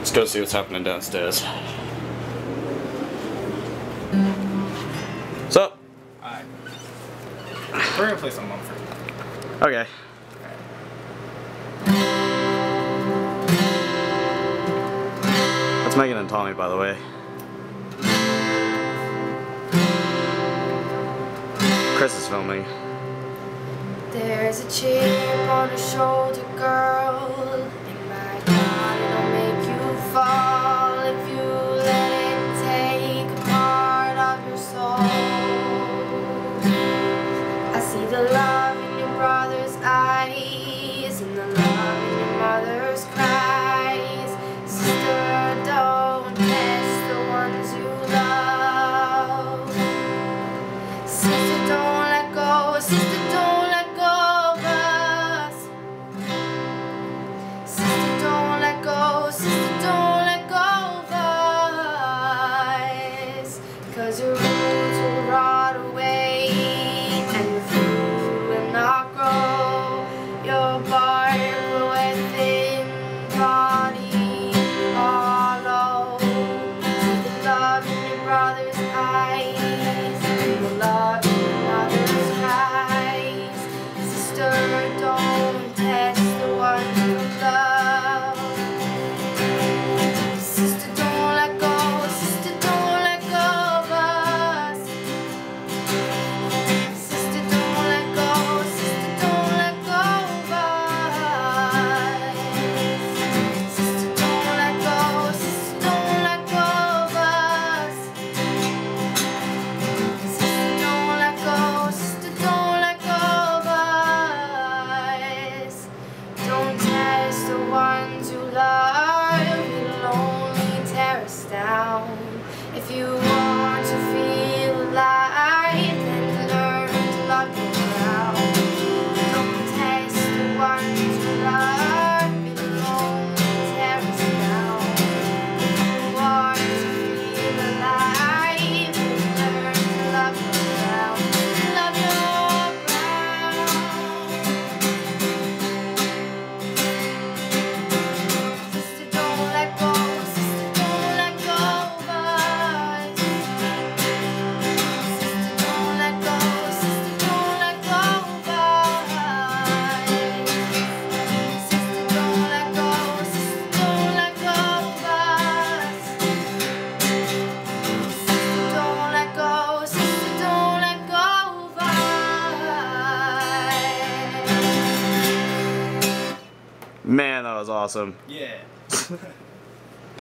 Let's go see what's happening downstairs. What's up? Alright. We're gonna play some Mumford. Okay. That's Megan and Tommy, by the way. Chris is filming. There's a chip on her shoulder, girl, and my God, it'll make you fall if you let it take a part of your soul. I see the love in your brother's eyes and the love in your mother's cries. Sister, don't test the ones you love. Sister, don't let go. Sister, don't let go of us. Sister, don't let go. Sister, don't let go of us. 'Cause your roots will rot away and your fruit will not grow. Your bark will wet thin, body hollow. See the love in your brother's eyes and the love in your mother's cries. Sister, don't test the one you love. Sister, don't let go. Sister, don't let go of us. Sister, don't let go. Sister, don't let go of us. Sister, don't let go. Sister, don't let go of us. Sister, don't let go. Sister, don't let go of us. Don't test the ones you love. It'll only tear us down. If you want to feel alive, then learn to love yourself. Don't test the ones you love. It'll only tear us down. If you want to feel alive, then learn to love yourself. Love your ground. Sister, don't let go. Sister, don't let go of us. Sister, don't let go. Sister, don't let go of us. Sister, don't let go. Sister, don't let go of us. Sister, don't let go. Sister, don't let go of us. Man, that was awesome. Yeah.